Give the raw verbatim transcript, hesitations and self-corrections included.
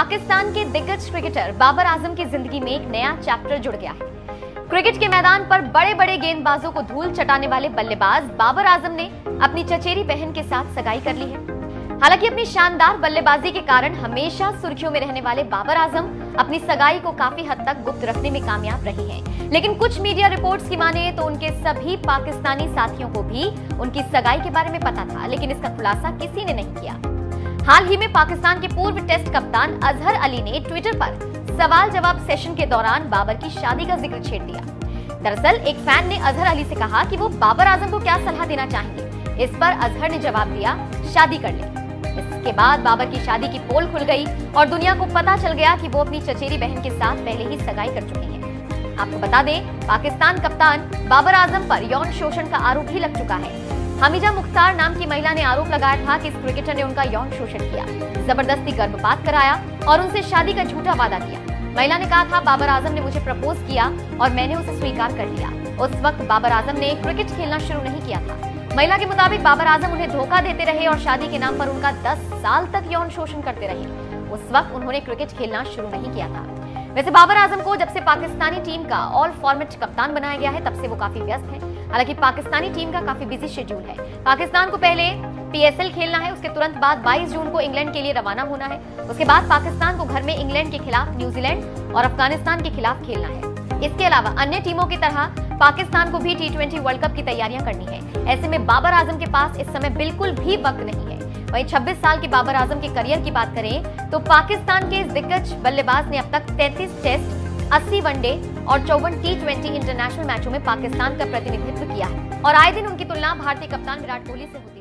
पाकिस्तान के दिग्गज क्रिकेटर बाबर आजम की जिंदगी में एक नया चैप्टर जुड़ गया है। क्रिकेट के मैदान पर बड़े बड़े गेंदबाजों को धूल चटाने वाले बल्लेबाज बाबर आजम ने अपनी चचेरी बहन के साथ सगाई कर ली है। हालांकि अपनी शानदार बल्लेबाजी के कारण हमेशा सुर्खियों में रहने वाले बाबर आजम अपनी सगाई को काफी हद तक गुप्त रखने में कामयाब रहे हैं। लेकिन कुछ मीडिया रिपोर्ट्स की माने तो उनके सभी पाकिस्तानी साथियों को भी उनकी सगाई के बारे में पता था, लेकिन इसका खुलासा किसी ने नहीं किया। हाल ही में पाकिस्तान के पूर्व टेस्ट कप्तान अजहर अली ने ट्विटर पर सवाल जवाब सेशन के दौरान बाबर की शादी का जिक्र छेड़ दिया। दरअसल एक फैन ने अजहर अली से कहा कि वो बाबर आजम को क्या सलाह देना चाहेंगे। इस पर अजहर ने जवाब दिया, शादी कर ले। इसके बाद बाबर की शादी की पोल खुल गई और दुनिया को पता चल गया कि वो अपनी चचेरी बहन के साथ पहले ही सगाई कर चुके हैं। आपको बता दें, पाकिस्तान कप्तान बाबर आजम पर यौन शोषण का आरोप भी लग चुका है। हमीजा मुख्तार नाम की महिला ने आरोप लगाया था कि इस क्रिकेटर ने उनका यौन शोषण किया, जबरदस्ती गर्भपात कराया और उनसे शादी का झूठा वादा किया। महिला ने कहा था, बाबर आजम ने मुझे प्रपोज किया और मैंने उसे स्वीकार कर लिया। उस वक्त बाबर आजम ने क्रिकेट खेलना शुरू नहीं किया था। महिला के मुताबिक बाबर आजम उन्हें धोखा देते रहे और शादी के नाम पर उनका दस साल तक यौन शोषण करते रहे। उस वक्त उन्होंने क्रिकेट खेलना शुरू नहीं किया था। वैसे बाबर आजम को जब से पाकिस्तानी टीम का ऑल फॉर्मेट कप्तान बनाया गया है, तब से वो काफी व्यस्त हैं। हालांकि पाकिस्तानी टीम का काफी बिजी शेड्यूल है। पाकिस्तान को पहले पीएसएल खेलना है, उसके तुरंत बाद बाईस जून को इंग्लैंड के लिए रवाना होना है। उसके बाद पाकिस्तान को घर में इंग्लैंड के खिलाफ, न्यूजीलैंड और अफगानिस्तान के खिलाफ खेलना है। इसके अलावा अन्य टीमों की तरह पाकिस्तान को भी टी ट्वेंटी वर्ल्ड कप की तैयारियां करनी है। ऐसे में बाबर आजम के पास इस समय बिल्कुल भी वक्त नहीं है। वहीं छब्बीस साल के बाबर आजम के करियर की बात करें तो पाकिस्तान के इस दिग्गज बल्लेबाज ने अब तक तैंतीस टेस्ट, अस्सी वनडे और चौवन टी ट्वेंटी इंटरनेशनल मैचों में पाकिस्तान का प्रतिनिधित्व किया है और आए दिन उनकी तुलना भारतीय कप्तान विराट कोहली से होती है।